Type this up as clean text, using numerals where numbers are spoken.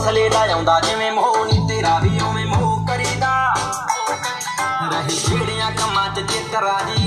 ਹੌਸਲੇ ਦਾ ਆਉਂਦਾ ਜਿਵੇਂ ਮੋਹ ਨੀ ਤੇਰਾ ਵੀ ਉਵੇਂ ਮੋਹ ਕਰੀਦਾ ਰਹੇ ਛੇੜਿਆਂ ਕੰਮਾਂ 'ਚ ਚਿੱਤ ਰਾਜੀ